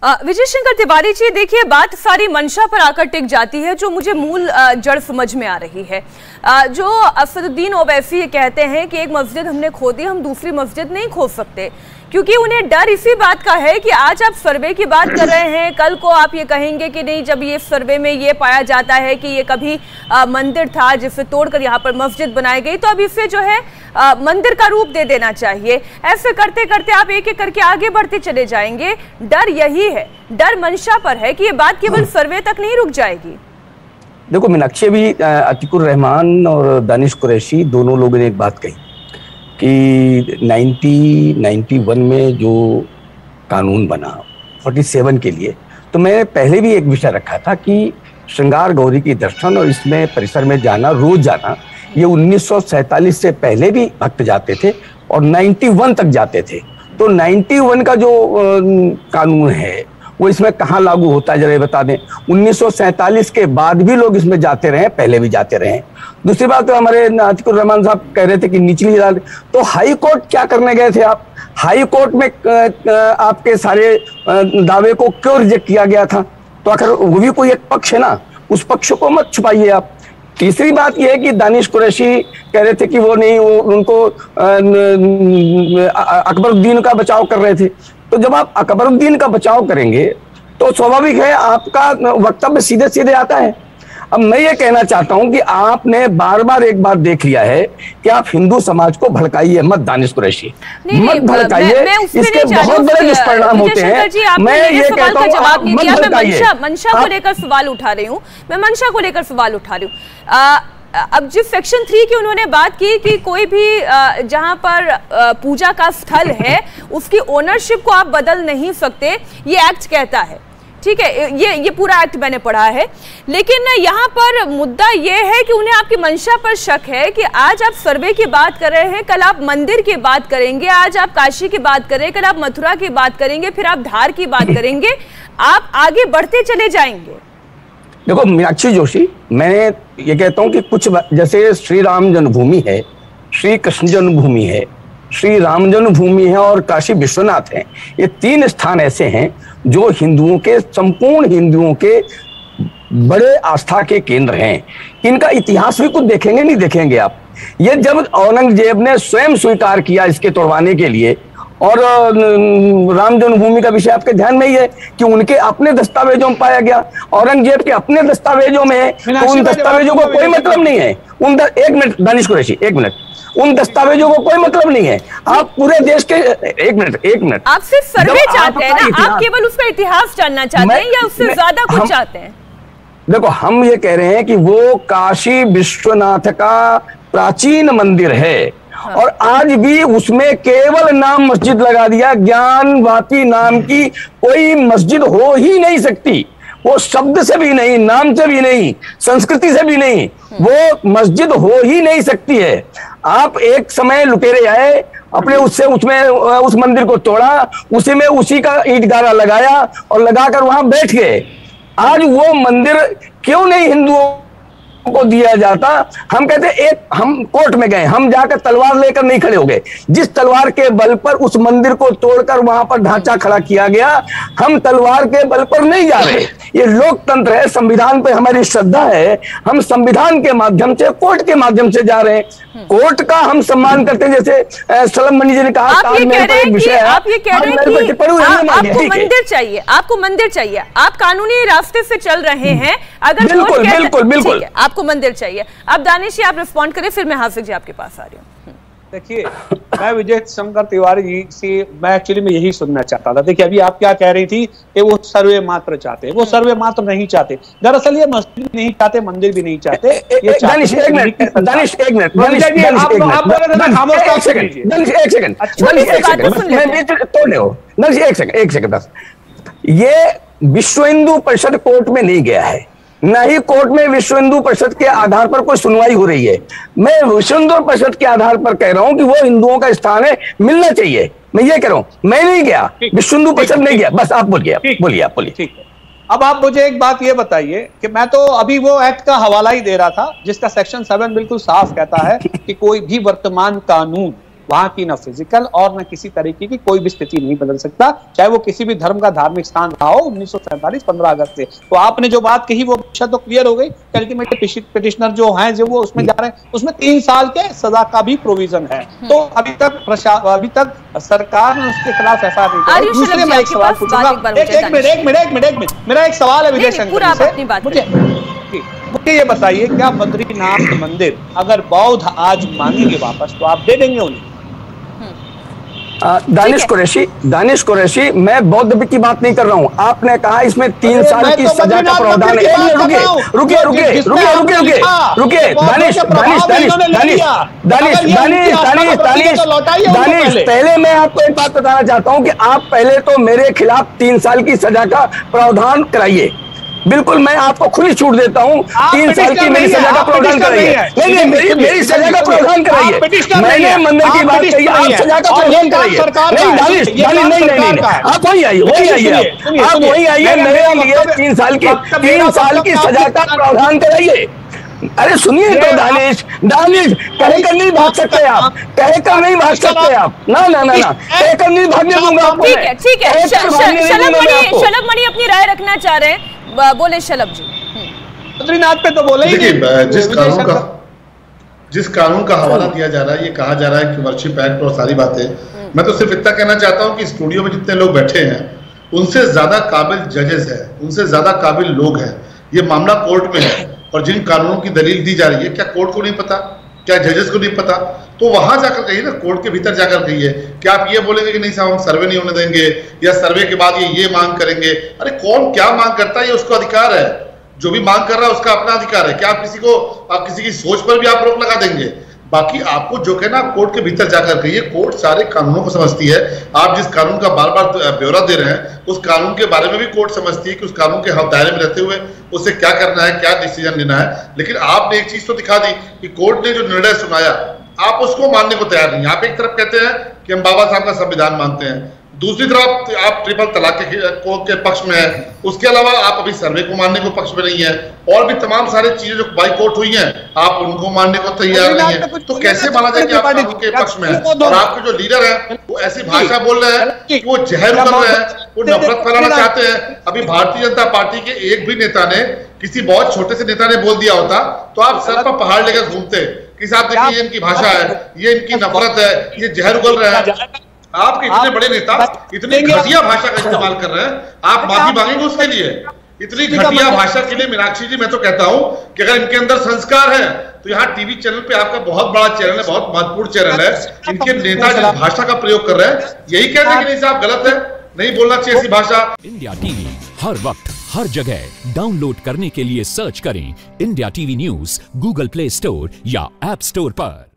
विजय शंकर तिवारी जी, देखिए बात सारी मंशा पर आकर टिक जाती है, जो मुझे मूल जड़ समझ में आ रही है। जो असदुद्दीन ओवैसी ये कहते हैं कि एक मस्जिद हमने खो दी, हम दूसरी मस्जिद नहीं खो सकते, क्योंकि उन्हें डर इसी बात का है कि आज आप सर्वे की बात कर रहे हैं, कल को आप ये कहेंगे कि नहीं, जब ये सर्वे में ये पाया जाता है कि ये कभी मंदिर था जिसे तोड़कर यहाँ पर मस्जिद बनाई गई, तो अब इसे जो है मंदिर का रूप दे देना चाहिए। ऐसे करते करते आप एक एक करके आगे बढ़ते चले जाएंगे। डर यही है, डर मंशा पर है कि ये बात केवल सर्वे तक नहीं रुक जाएगी। देखो मीनाक्षी, भी अतीकुर रहमान और दानिश कुरैशी दोनों लोगों ने एक बात कही कि 1991 में जो कानून बना 47 के लिए, तो मैं पहले भी एक विषय रखा था कि श्रृंगार गौरी की दर्शन और इसमें परिसर में जाना, रोज जाना, ये 1947 से पहले भी भक्त जाते थे और 91 तक जाते थे। तो 91 का जो कानून है वो इसमें कहाँ लागू होता है, जरा बता दें। 1947 के बाद भी लोग इसमें जाते रहे, पहले भी जाते रहे। दूसरी बात, तो हमारे अतीकुर रहमान साहब कह रहे थे कि निचली अदालत, तो हाई कोर्ट क्या करने गए थे आप? हाई कोर्ट में आपके सारे दावे को क्यों रिजेक्ट किया गया था? तो आखिर वो भी कोई एक पक्ष है ना, उस पक्ष को मत छुपाइए आप। तीसरी बात यह है कि दानिश कुरैशी कह रहे थे कि वो नहीं, वो उनको अकबरुद्दीन का बचाव कर रहे थे। तो जब आप अकबरुद्दीन का बचाव करेंगे तो स्वाभाविक है आपका वक्तव्य सीधे सीधे आता है। अब मैं ये कहना चाहता हूं कि आपने बार बार एक बात देख लिया है कि आप हिंदू समाज को भड़काइए मत, दानिश कुरैशी मत भड़काइए, इसके बहुत बड़े दुष्परिणाम होते हैं। मैं ये कहता हूं मत भड़काइए। मंशा को लेकर सवाल उठा रही हूँ, मैं मंशा को लेकर सवाल उठा रही हूँ। अब जिस सेक्शन 3 की उन्होंने बात की कि कोई भी जहां पर पूजा का स्थल है उसकी ओनरशिप को आप बदल नहीं सकते, ये एक्ट कहता है। ठीक है, ये पूरा एक्ट मैंने पढ़ा है, लेकिन यहाँ पर मुद्दा ये है कि उन्हें आपकी मंशा पर शक है कि आज आप सर्वे की बात कर रहे हैं, कल आप मंदिर की बात करेंगे, आज आप काशी की बात करें, कल आप मथुरा की बात करेंगे, फिर आप धार की बात करेंगे, आप आगे बढ़ते चले जाएंगे। देखो मीनाक्षी जोशी, मैं ये कहता हूं कि कुछ जैसे श्री राम जन्मभूमि है, श्री कृष्ण जन्मभूमि है, श्री राम जन्मभूमि है और काशी विश्वनाथ है। ये 3 स्थान ऐसे हैं जो हिंदुओं के, संपूर्ण हिंदुओं के बड़े आस्था के केंद्र हैं। इनका इतिहास भी कुछ देखेंगे नहीं देखेंगे आप। ये जब औरंगजेब ने स्वयं स्वीकार किया इसके तोड़वाने के लिए, और राम जन्मभूमि का विषय आपके ध्यान में ही है कि उनके अपने दस्तावेजों में पाया गया, औरंगजेब के अपने दस्तावेजों में है, तो उन दस्तावेजों को कोई मतलब नहीं है। एक मिनट दानिश कुरैशी, एक मिनट, उन दस्तावेजों को कोई मतलब नहीं है। आप पूरे देश के एक मिनट आप सिर्फ सर्वे चाहते हैं ना, आप केवल उसका इतिहास जानना चाहते हैं या उससे ज्यादा कुछ चाहते हैं? देखो, हम ये कह रहे हैं कि वो काशी विश्वनाथ का प्राचीन मंदिर है, और आज भी उसमें केवल नाम मस्जिद लगा दिया। ज्ञानवापी नाम की कोई मस्जिद हो ही नहीं सकती, वो शब्द से भी नहीं, नाम से भी नहीं, संस्कृति से भी नहीं, वो मस्जिद हो ही नहीं सकती है। आप एक समय लुटेरे आए, अपने उसमें उस मंदिर को तोड़ा, उसी में उसी का ईंट गारा लगाया और लगाकर वहां बैठ गए। आज वो मंदिर क्यों नहीं हिंदुओं को दिया जाता? हम कहते एक, हम कोर्ट में गए, हम जाकर तलवार लेकर नहीं खड़े हो गए। जिस तलवार के बल पर उस मंदिर को तोड़कर वहां पर ढांचा खड़ा किया गया, हम तलवार के बल पर नहीं जा रहे। ये लोकतंत्र है, संविधान पे हमारी श्रद्धा है, हम संविधान के माध्यम से, कोर्ट के माध्यम से जा रहे हैं। कोर्ट का हम सम्मान करते हैं, जैसे सलम मनी जी ने कहा। आप ये कह रहे हैं कि आपको मंदिर चाहिए, आपको मंदिर चाहिए, आप कानूनी रास्ते से चल रहे हैं, अगर बिल्कुल आपको मंदिर चाहिए। अब दानिश जी आप रिस्पॉन्ड करें, फिर मैं हाफिज जी आपके पास आ रही हूँ। देखिए, मैं विजय शंकर तिवारी जी से मैं एक्चुअली में यही सुनना चाहता था। देखिए, अभी आप क्या कह रही थी कि वो सर्वे मात्र चाहते हैं, वो सर्वे मात्र नहीं चाहते। दरअसल ये मस्जिद भी नहीं चाहते, मंदिर भी नहीं चाहते। दानिश एक मिनट, ये विश्व हिंदू परिषद कोर्ट में नहीं गया है, न ही कोर्ट में विश्व हिंदू परिषद के आधार पर कोई सुनवाई हो रही है। मैं विश्व हिंदू परिषद के आधार पर कह रहा हूं कि वो हिंदुओं का स्थान है, मिलना चाहिए। मैं ये कह रहा हूं, मैं नहीं गया, विश्व हिंदू परिषद नहीं गया। बस आप बोलिए, आप बोलिए। ठीक है, अब आप मुझे एक बात ये बताइए कि मैं तो अभी वो एक्ट का हवाला ही दे रहा था जिसका सेक्शन 7 बिल्कुल साफ कहता है कि कोई भी वर्तमान कानून वहां की न फिजिकल और न किसी तरीके की कोई भी स्थिति नहीं बदल सकता, चाहे वो किसी भी धर्म का धार्मिक स्थान रहा हो 1947 15 अगस्त से। तो आपने जो बात कही वो तो क्लियर हो गई। अल्टीमेटली पिटिशनर जो हैं जो वो उसमें जा रहे हैं, उसमें 3 साल के सजा का भी प्रोविजन है। तो अभी तक सरकार ने उसके खिलाफ एफआईआर नहीं की। दूसरे मैं एक सवाल पूछूंगा, एक मिनट मेरा एक सवाल है विजय शंकर से, मुझे ये बताइए, क्या बद्रीनाथ मंदिर अगर बौद्ध आज मांगेंगे वापस तो आप दे देंगे उन्हें? दानिश कुरैशी, मैं बौद्ध की बात नहीं कर रहा हूं। आपने कहा इसमें 3 साल की सजा का प्रावधान है। रुकिए दानिश, पहले मैं आपको एक बात बताना चाहता हूं कि आप पहले तो मेरे खिलाफ 3 साल की सजा का प्रावधान कराइए। बिल्कुल, मैं आपको खुली छूट देता हूँ, 3 साल की मेरी सजा का प्रावधान कराइए। नहीं, मेरी सजा का प्रावधान कराइए। मैंने मंदिर की बात कही, आप सजा का प्रावधान कराइए। नहीं दानिश, नहीं, आप वही आइए, आप वही आइए, मेरे लिए 3 साल की सजा का प्रावधान कराइए। अरे सुनिए तो दानिश, कहकर नहीं भाग सकते आप, कहकर नहीं भाग सकते आप। ना, कहकर नहीं भागने दूंगा आपको। ठीक है, शलभ मणि अपनी राय रखना चाह रहे हैं, बोले शलभ जी। बद्रीनाथ पे तो बोले ही नहीं। जिस कानून का हवाला दिया जा रहा है, ये कहा जा रहा है कि वर्शिप एक्ट और सारी बातें, मैं तो सिर्फ इतना कहना चाहता हूं कि स्टूडियो में जितने लोग बैठे हैं उनसे ज्यादा काबिल जजेस हैं, उनसे ज्यादा काबिल लोग हैं। ये मामला कोर्ट में है और जिन कानूनों की दलील दी जा रही है, क्या कोर्ट को नहीं पता, क्या जजेस को नहीं पता? तो वहां जाकर कहिए ना, कोर्ट के भीतर जाकर कहिए। क्या आप ये बोलेंगे कि नहीं साहब हम सर्वे नहीं होने देंगे, या सर्वे के बाद ये मांग करेंगे? अरे कौन क्या मांग करता है ये उसका अधिकार है, जो भी मांग कर रहा है उसका अपना अधिकार है। क्या आप किसी की सोच पर भी आप रोक लगा देंगे? बाकी आपको जो कहना आप कोर्ट के भीतर जाकर कहिए। कोर्ट सारे कानूनों को समझती है। आप जिस कानून का बार बार ब्यौरा दे रहे हैं, उस कानून के बारे में भी कोर्ट समझती है कि उस कानून के दायरे में रहते हुए उसे क्या करना है, क्या डिसीजन लेना है। लेकिन आपने एक चीज तो दिखा दी कि कोर्ट ने जो निर्णय सुनाया आप उसको मानने को तैयार नहीं। आप एक तरफ कहते हैं कि हम बाबा साहब का संविधान मानते हैं, दूसरी तरफ आप ट्रिपल तलाक के पक्ष में है, उसके अलावा आप अभी सर्वे को मानने को पक्ष में नहीं है, और भी तमाम सारी चीजें जो बाई कोर्ट हुई हैं आप उनको मानने को तैयार नहीं है। तो कैसे माना जाए कि आप उनके पक्ष में है? और आपके जो लीडर है वो ऐसी भाषा बोल रहे हैं कि वो जहर उगल रहे हैं, वो नफरत फैलाना चाहते हैं। अभी भारतीय जनता पार्टी के एक भी नेता ने, किसी बहुत छोटे से नेता ने बोल दिया होता तो आप सर पर पहाड़ लेकर घूमते कि साहब देखिए इनकी भाषा है, ये इनकी नफरत है, ये जहर उगल रहा है। आपके इतने बड़े नेता इतनी घटिया भाषा का इस्तेमाल कर रहे हैं, आप माफी मांगेंगे उसके लिए? इतनी घटिया भाषा के लिए मीनाक्षी जी मैं तो कहता हूं कि अगर इनके अंदर संस्कार है तो यहाँ टीवी चैनल पे आपका बहुत बड़ा चैनल है, बहुत महत्वपूर्ण चैनल है, इनके नेता जिस भाषा का प्रयोग कर रहे हैं यही कहते हैं कि नहीं साहब गलत है, नहीं बोलना चाहिए ऐसी भाषा। इंडिया टीवी हर वक्त हर जगह डाउनलोड करने के लिए सर्च करें India TV news Google Play Store या ऐप स्टोर पर।